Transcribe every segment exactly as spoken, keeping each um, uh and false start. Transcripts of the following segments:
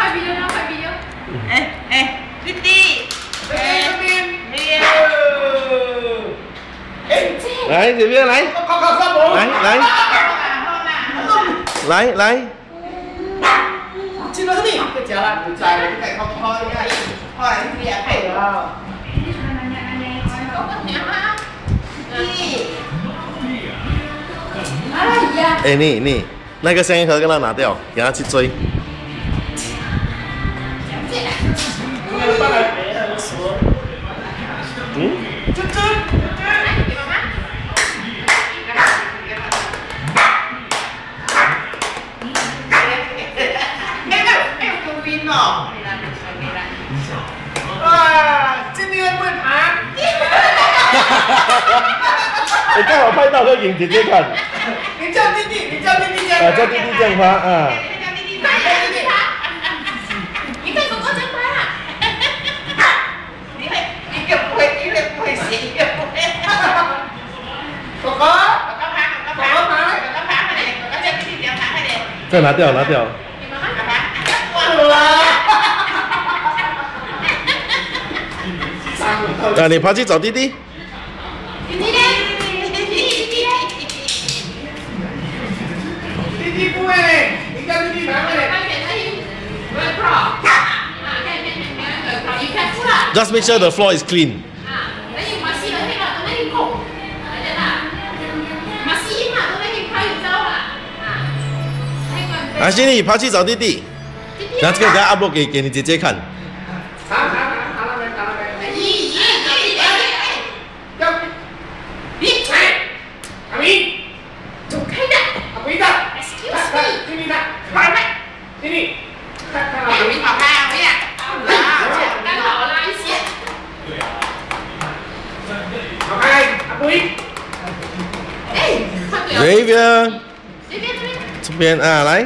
快 video 啦，快 video！ 哎哎，弟弟，哎这边，哎， 来这边来，来来，来来。 这个你，不食啦，不食，你家靠靠呀，后来你也配了。哎呀！ 哎，你你那个香烟盒跟他拿掉，给他去追。嗯？ 这这。哇，今天会爬。 我刚好拍到，可以给姐姐看。 你叫弟弟，你叫弟弟这样。 啊，叫弟弟这样拍啊。 叫弟弟拍，叫弟弟拍。你看哥哥这样拍啊。 你会一个不会，一个不会写，一个不会。哥哥，哥哥拍，哥哥拍，哥哥拍，哥哥拍，快点，哥哥叫弟弟这样拍，快点。 再拿掉，拿掉。 你妈妈拍，完了。 啊，你爬去找弟弟。 弟弟呢？弟弟弟弟。 弟弟不会，你叫弟弟拿回来。 Just make sure the floor is clean.啊，心里爬去找弟弟，然后这个给他 upload 给给你姐姐看。 好好好，好了没？好了没？咦咦咦！要你阿明， 走开的！ 阿明的 ，excuse me， 弟弟的，快快，弟弟，看看阿明跑开阿明呀！ 刚好拉一线。 跑开，阿明。 哎， xavier， 这边这边。 这边啊，来。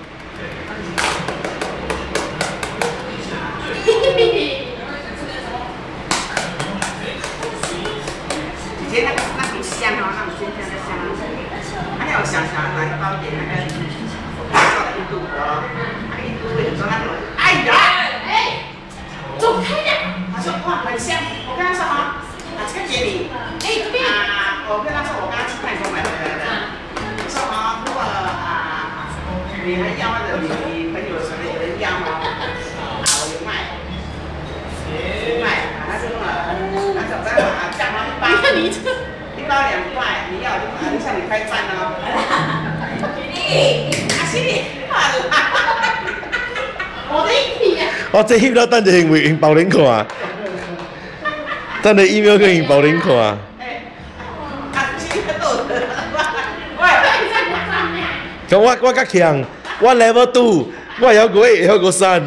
以前那个那挺香哦，那种鲜香的香，还有小小拿个包点那个烧的印度锅，那个印度会很多那种，哎呀， 哎，走开的！ 他说哇很香，我跟他说啊，啊这个给你， 哎这边啊我跟他说我刚刚去泰国买回来的，我说啊如果啊你还要或者你朋友什么有人要吗？啊我有卖，有卖，他就啊他说在啊酱嘛一包。 你这一包两块，你要就就向你开饭哦。弟弟，阿西你快啦！ 我的一批呀！ 我这翕了，等下会用包领看。等下 email 去用包领看。 哎，阿西个豆子，喂， 咁我我较强，我 level two， 我有过一，有过三。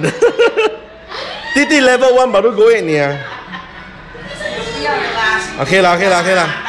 弟弟 level one 冇都过一呢。 不要了啦。 OK 啦 ，OK 啦 ，OK 啦。